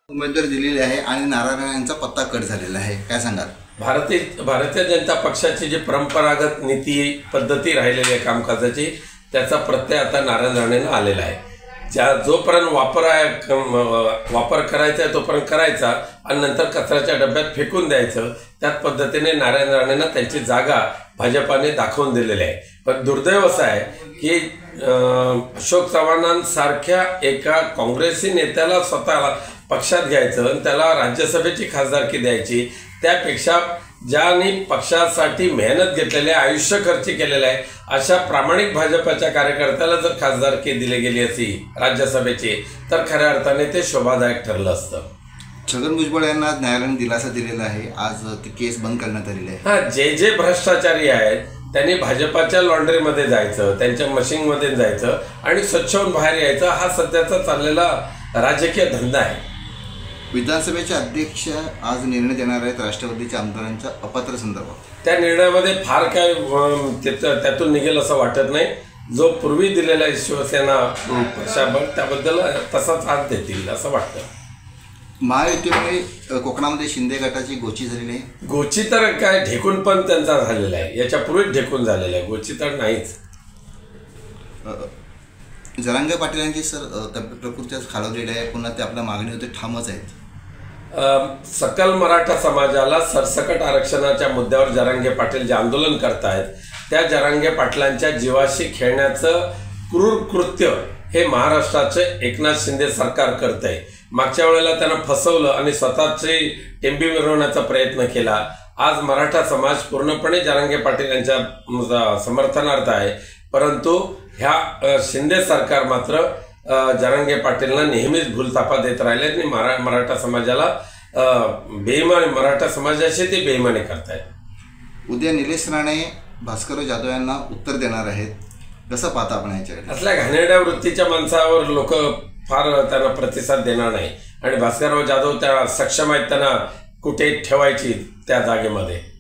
उमेदवारी दिलेली आहे आणि नारायण यांचा पत्ता कट झालेला आहे, काय सांगाल? भारतीय जनता पक्षाची जी परंपरागत नीती पद्धती राहिलेली आहे कामकाजाची, त्याचा प्रत्यय आता नारायण राणेंना आलेला आहे। जोपर्यंत वापर करायचा आहे तोपर्यंत करायचा आणि नंतर कचऱ्याच्या डब्यात फेकून द्यायचं। त्याच पद्धतीने नारायण राणेंना त्यांची जागा भाजपाने दाखवून दिलेली आहे। पण दुर्दैव असं आहे की अशोक चव्हाणांसारख्या एका काँग्रेसी नेत्याला स्वतःला पक्षात घ्यायचं आणि त्याला राज्यसभेची खासदारकी द्यायची, त्यापेक्षा ज्यांनी पक्षासाठी मेहनत घेतलेली आहे, आयुष्य खर्च केलेलं आहे, अशा प्रामाणिक भाजपच्या कार्यकर्त्याला जर खासदारकी दिली गेली असती राज्यसभेची, तर खऱ्या अर्थाने ते शोभादायक ठरलं असतं। छगन भुजबळ यांना न्यायालयाने दिलासा दिलेला आहे, आज ती केस बंद करण्यात आलेली आहे। हां, जे भ्रष्टाचारी आहेत त्यांनी भाजपाच्या लॉन्ड्रीमध्ये जायचं, त्यांच्या मशीनमध्ये जायचं आणि स्वच्छ होऊन बाहेर यायचं, हा सध्याचा चाललेला राजकीय धंदा आहे। विधानसभेचे अध्यक्ष आज निर्णय देणार आहेत राष्ट्रवादीच्या आमदारांच्या अपात्र संदर्भात। त्या निर्णयामध्ये फार काय त्यातून निघेल असं वाटत नाही। जो पूर्वी दिलेला आहे शिवसेना पक्षाबळ, त्याबद्दल तसाच आज देतील असं वाटतं। महायुतीमुळे कोकणामध्ये शिंदे गटाची गोची झालेली आहे। गोची तर काय, ढेकून पण त्यांचा झालेला आहे, याच्या पूर्वीच ढेकून झालेला आहे, गोची तर नाहीच। जरांगे पाटील यांची प्रकृती खालावलेली आहे, पुन्हा ते आपल्या मागणीवर ठामच आहेत। सकल मराठा समाजाला सरसकट आरक्षणाच्या मुद्द्यावर जरांगे पाटील जे आंदोलन करतायत, त्या जरांगे पाटलांच्या जीवाशी खेळण्याचं क्रूर कृत्य हे महाराष्ट्राचे एकनाथ शिंदे सरकार करतंय। मागच्या वेळेला त्यांना फसवलं आणि स्वतःची टेंबी मिरवण्याचा प्रयत्न केला। आज मराठा समाज पूर्णपणे जरांगे पाटील यांच्या समर्थनार्थ आहे, परंतु ह्या शिंदे सरकार मात्र जरांगे पाटीलना नेहमीच भूलथापा देत राहिले आणि मराठा समाजाला बेईमानी, मराठा समाजाशी ते बेईमानी करतायत। उद्या निलेश राणे भास्करराव जाधव यांना उत्तर देणार आहेत, कसं पाहता आपण याच्याकडे? असल्या घाणेरड्या वृत्तीच्या माणसावर लोक फार त्यांना प्रतिसाद देणार नाही आणि भास्करराव जाधव त्या सक्षम आहेत त्यांना कुठे ठेवायची त्या जागेमध्ये।